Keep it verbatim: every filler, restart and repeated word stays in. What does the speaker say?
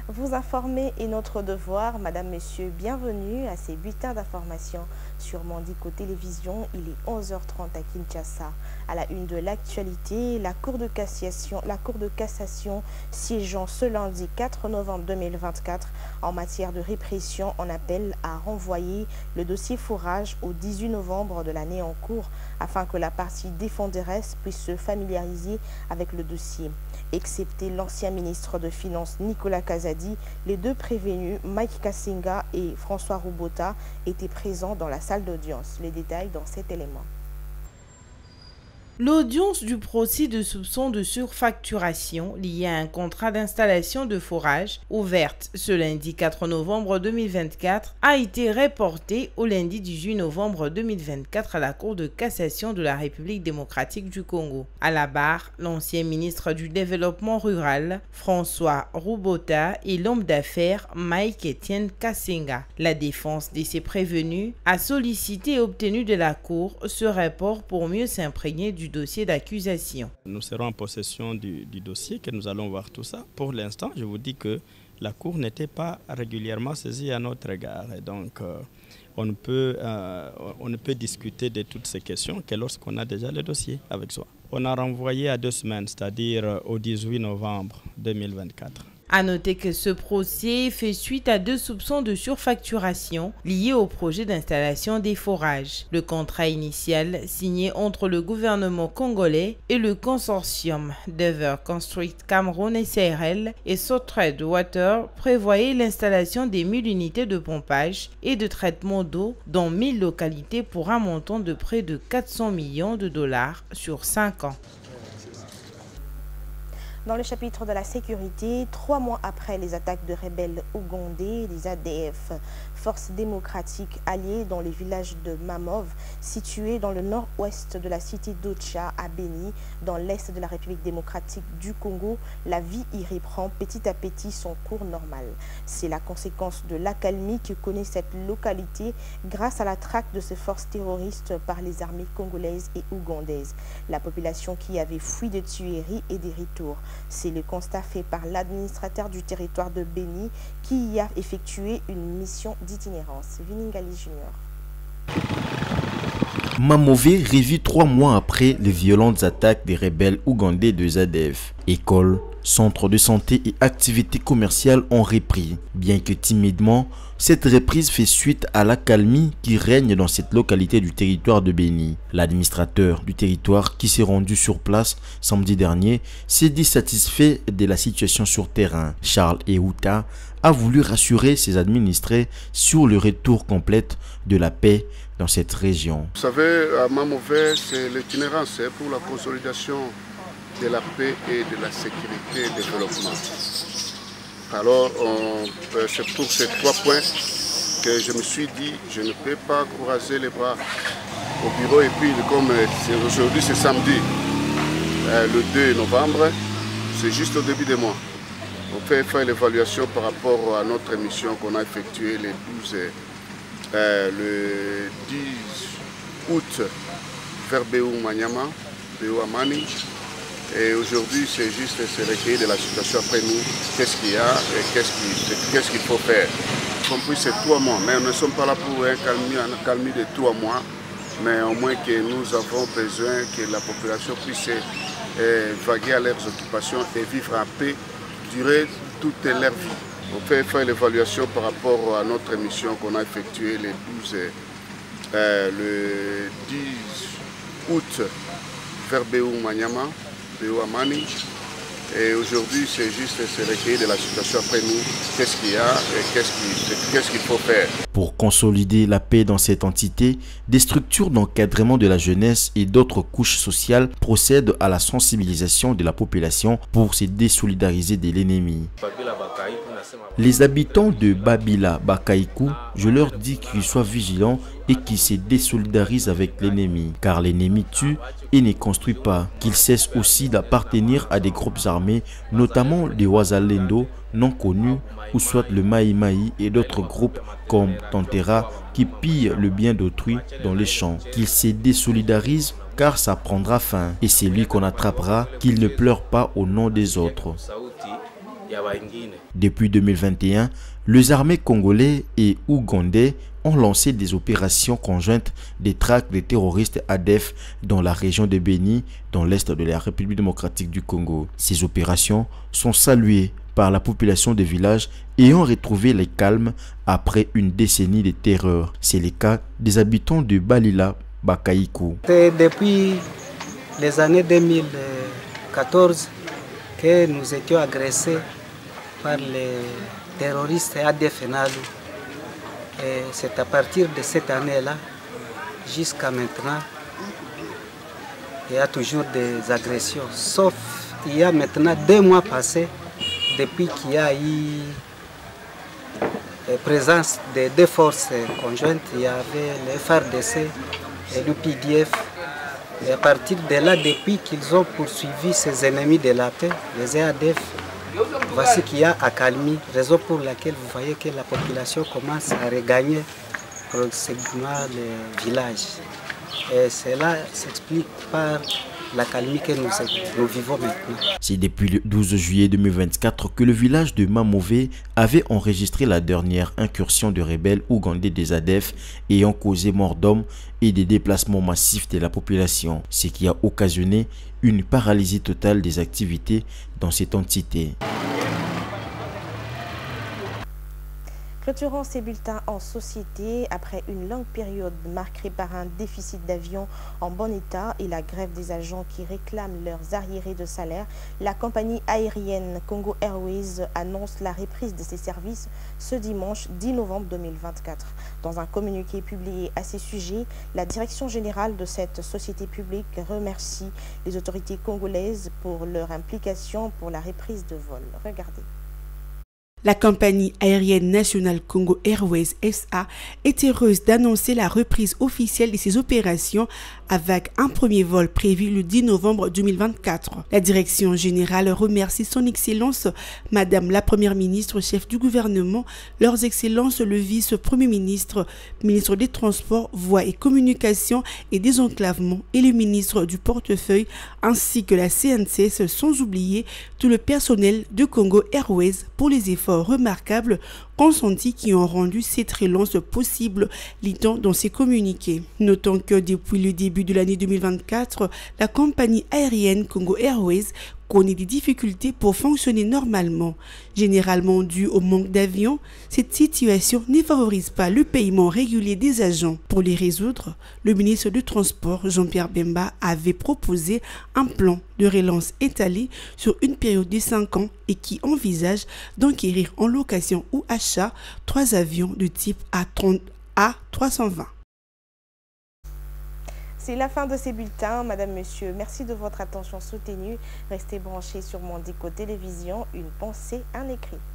Vous informer est notre devoir. Madame, Monsieur, bienvenue à ces bulletins d'information sur Mandico Télévision. Il est onze heures trente à Kinshasa. À la une de l'actualité, la Cour de cassation, la Cour de cassation siégeant ce lundi quatre novembre deux mille vingt-quatre en matière de répression en appel à renvoyer le dossier fourrage au dix-huit novembre de l'année en cours afin que la partie défenderesse puisse se familiariser avec le dossier. Excepté l'ancien ministre de Finances Nicolas Kazadi, les deux prévenus, Mike Kassinga et François Roubota, étaient présents dans la salle d'audience. Les détails dans cet élément. L'audience du procès de soupçon de surfacturation lié à un contrat d'installation de forage ouverte ce lundi quatre novembre deux mille vingt-quatre a été reportée au lundi dix-huit novembre deux mille vingt-quatre à la Cour de cassation de la République démocratique du Congo. À la barre, l'ancien ministre du Développement rural François Roubota et l'homme d'affaires Mike Etienne Kassinga. La défense de ces prévenus a sollicité et obtenu de la Cour ce report pour mieux s'imprégner du dossier d'accusation. Nous serons en possession du, du dossier, que nous allons voir tout ça. Pour l'instant, je vous dis que la Cour n'était pas régulièrement saisie à notre égard. Et donc, euh, on, ne peut, euh, on ne peut discuter de toutes ces questions que lorsqu'on a déjà le dossier avec soi. On a renvoyé à deux semaines, c'est-à-dire au dix-huit novembre deux mille vingt-quatre. À noter que ce procès fait suite à deux soupçons de surfacturation liés au projet d'installation des forages. Le contrat initial signé entre le gouvernement congolais et le consortium Dever Construct Cameroun S A R L et Sotrade Water prévoyait l'installation des mille unités de pompage et de traitement d'eau dans mille localités pour un montant de près de quatre cents millions de dollars sur cinq ans. Dans le chapitre de la sécurité, trois mois après les attaques de rebelles ougandais, les A D F, forces démocratiques alliées dans les villages de Mamov, situés dans le nord-ouest de la cité d'Ocha à Beni, dans l'est de la République démocratique du Congo, la vie y reprend petit à petit son cours normal. C'est la conséquence de l'accalmie que connaît cette localité grâce à la traque de ces forces terroristes par les armées congolaises et ougandaises. La population qui avait fui des tueries et des ritours. C'est le constat fait par l'administrateur du territoire de Beni qui y a effectué une mission d'itinérance. Viningali Junior. Mamové revit trois mois après les violentes attaques des rebelles ougandais de Z D F. Écoles, centres de santé et activités commerciales ont repris. Bien que timidement, cette reprise fait suite à l'accalmie qui règne dans cette localité du territoire de Beni. L'administrateur du territoire qui s'est rendu sur place samedi dernier s'est dit satisfait de la situation sur terrain. Charles Ehouta a voulu rassurer ses administrés sur le retour complet de la paix dans cette région. Vous savez, à Mamové, c'est l'itinérance pour la consolidation de la paix et de la sécurité et du développement. Alors, c'est pour ces trois points que je me suis dit, je ne peux pas croiser les bras au bureau. Et puis, comme aujourd'hui, c'est samedi, le deux novembre, c'est juste au début du mois. On fait faire l'évaluation par rapport à notre émission qu'on a effectuée les douze, euh, le dix août vers Béou Manyama, Béou Amani. Et aujourd'hui, c'est juste se recueillir de la situation après nous, qu'est-ce qu'il y a et qu'est-ce qu'il qu'est-ce qu'il faut faire. Compris ces trois mois, mais nous ne sommes pas là pour un calmie, un calmie de trois mois, mais au moins que nous avons besoin que la population puisse euh, vaguer à leurs occupations et vivre en paix durant toute leur vie. On fait faire l'évaluation par rapport à notre émission qu'on a effectuée les douze, euh, le dix août vers Béou Manyama, Béou Amani. Et aujourd'hui, c'est juste se recueillir de la situation après nous, qu'est-ce qu'il y a et qu'est-ce qu'il qu'est-ce qu'il faut faire. Pour consolider la paix dans cette entité, des structures d'encadrement de la jeunesse et d'autres couches sociales procèdent à la sensibilisation de la population pour se désolidariser de l'ennemi. Les habitants de Babila Bakaikou, je leur dis qu'ils soient vigilants et qu'ils se désolidarisent avec l'ennemi, car l'ennemi tue et ne construit pas, qu'ils cessent aussi d'appartenir à des groupes armés, notamment les Wazalendo non connus, ou soit le Maï Maï et d'autres groupes comme Tantera qui pillent le bien d'autrui dans les champs, qu'ils se désolidarisent car ça prendra fin, et c'est lui qu'on attrapera, qu'il ne pleure pas au nom des autres. Depuis deux mille vingt et un, les armées congolais et ougandais ont lancé des opérations conjointes de traque des terroristes A D F dans la région de Béni, dans l'est de la République démocratique du Congo. Ces opérations sont saluées par la population des villages et ont retrouvé le calme après une décennie de terreur. C'est le cas des habitants de Balila Bakaïkou. Depuis les années deux mille quatorze que nous étions agressés par les terroristes A D F Nalu. Et c'est à partir de cette année-là, jusqu'à maintenant, il y a toujours des agressions. Sauf il y a maintenant deux mois passés, depuis qu'il y a eu la présence de deux forces conjointes, il y avait le F R D C et l'U P D F. Et à partir de là, depuis qu'ils ont poursuivi ces ennemis de la paix, les A D F, voici qu'il y a accalmie, raison pour laquelle vous voyez que la population commence à regagner progressivement les villages. Et cela s'explique par l'accalmie que nous, nous vivons maintenant. C'est depuis le douze juillet deux mille vingt-quatre que le village de Mamové avait enregistré la dernière incursion de rebelles ougandais des A D F ayant causé mort d'hommes et des déplacements massifs de la population, ce qui a occasionné une paralysie totale des activités dans cette entité. Clôturons ces bulletins en société. Après une longue période marquée par un déficit d'avions en bon état et la grève des agents qui réclament leurs arriérés de salaire, la compagnie aérienne Congo Airways annonce la reprise de ses services ce dimanche dix novembre deux mille vingt-quatre. Dans un communiqué publié à ces sujets, la direction générale de cette société publique remercie les autorités congolaises pour leur implication pour la reprise de vol. Regardez. La compagnie aérienne nationale Congo Airways S A est heureuse d'annoncer la reprise officielle de ses opérations avec un premier vol prévu le dix novembre deux mille vingt-quatre. La direction générale remercie son Excellence Madame la Première ministre, chef du gouvernement, leurs Excellences le vice-premier ministre, ministre des Transports, Voies et Communications et Désenclavement et le ministre du Portefeuille, ainsi que la C N C S, sans oublier tout le personnel de Congo Airways pour les efforts remarquables consentis qui ont rendu cette relance possible, lit-on dans ses communiqués. Notons que depuis le début de l'année deux mille vingt-quatre, la compagnie aérienne Congo Airways connaît des difficultés pour fonctionner normalement. Généralement dû au manque d'avions, cette situation ne favorise pas le paiement régulier des agents. Pour les résoudre, le ministre du Transport, Jean-Pierre Bemba, avait proposé un plan de relance étalé sur une période de cinq ans et qui envisage d'enquérir en location ou achat trois avions de type A trois cent vingt. C'est la fin de ces bulletins. Madame, Monsieur, merci de votre attention soutenue. Restez branchés sur Mondico Télévision. Une pensée, un écrit.